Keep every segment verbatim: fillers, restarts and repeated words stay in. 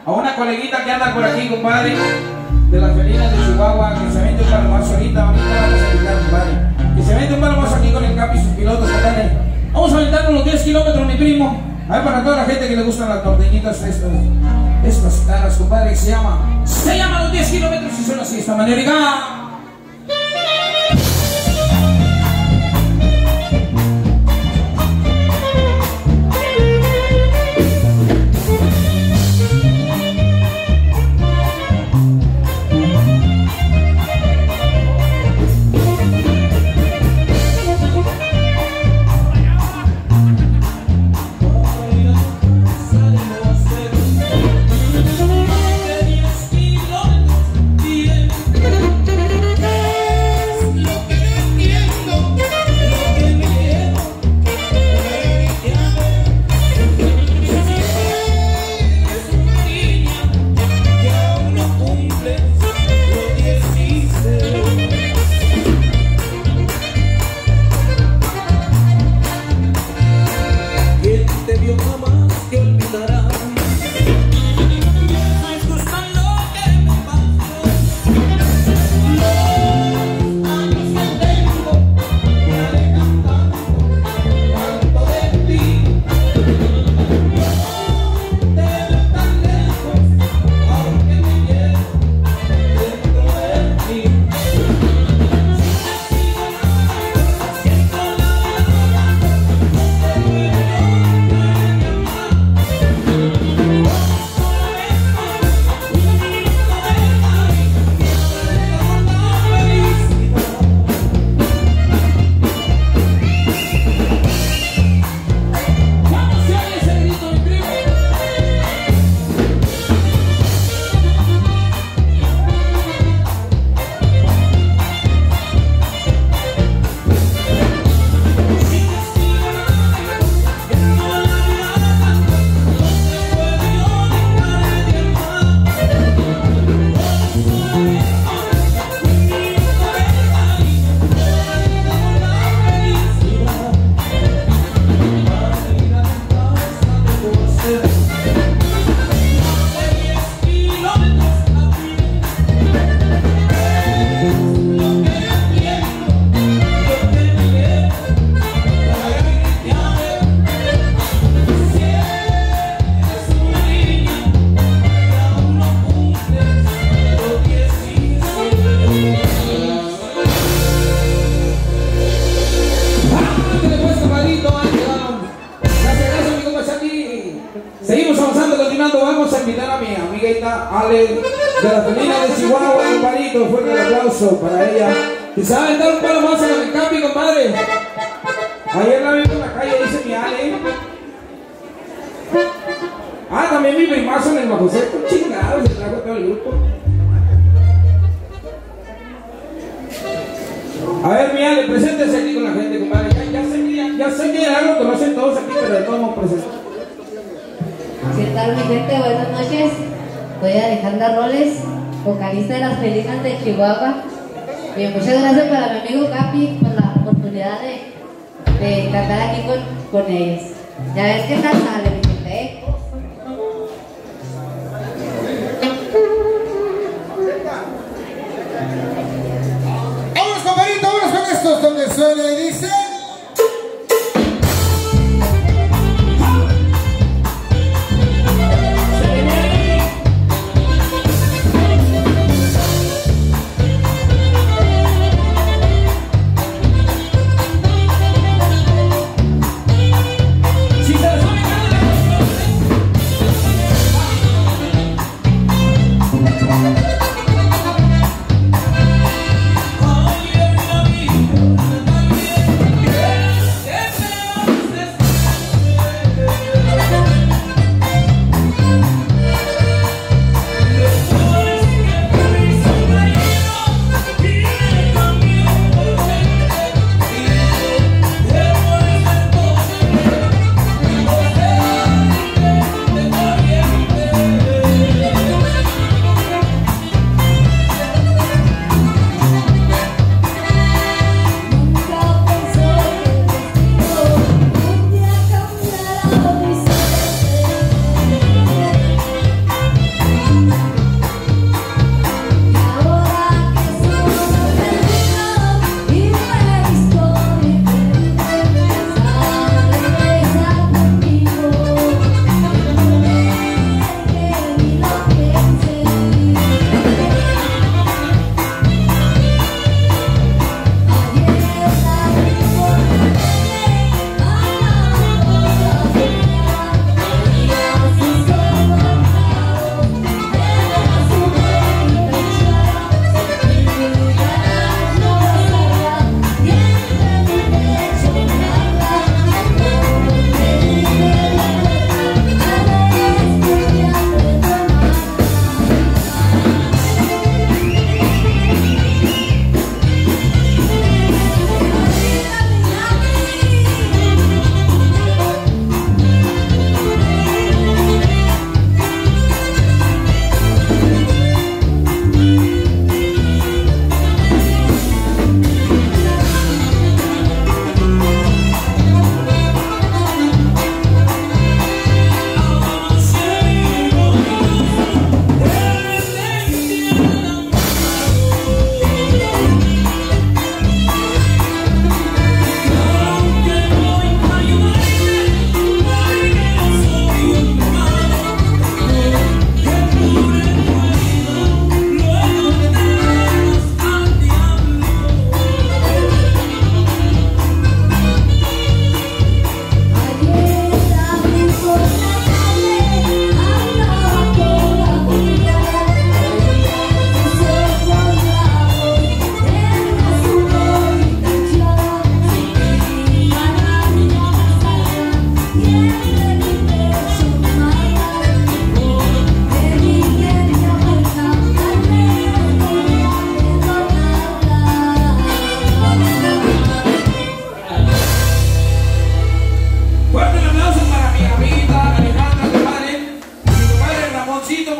a una coleguita que anda por aquí, compadre, de las felinas de Chihuahua, que se vende un palomazo ahorita, ahorita vamos a aventar, compadre. Que se vende un palomazo aquí con el Capi y sus pilotos que están ahí. Vamos a aventarnos los diez kilómetros, mi primo. A ver, para toda la gente que le gustan las norteñitas, estas, estas caras, compadre, que se llama, se llama los diez kilómetros y son así, de esta manera. Ale, de la felina de Chihuahua, un parito, fuerte el aplauso para ella. ¿Y saben dar un palo más en el Capi, compadre? Ayer la vi por la calle, dice mi Ale. Ah, también mi primazo en el Majoseco, chingado, se trajo todo el grupo. A ver, mi Ale, preséntese aquí con la gente, compadre. Ya, ya sé que ya, sé que ya lo conocen todos aquí, pero de todos modos presenten. ¿Qué tal, mi gente? Buenas noches. Soy Alejandra Roles, vocalista de las felinas de Chihuahua. Bien, muchas gracias para mi amigo Capi por la oportunidad de, de cantar aquí con, con ellos. Ya ves qué tal sale, mi gente, ¿eh? Vámonos, compadrito, vámonos con estos donde suena y dice. Si se les va a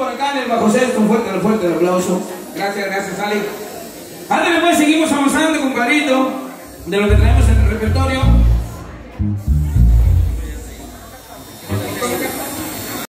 por acá en el bajo sexto, un fuerte, un fuerte aplauso. Gracias, gracias, Ali. Ándale, pues seguimos avanzando, compadrito, de lo que traemos en el repertorio.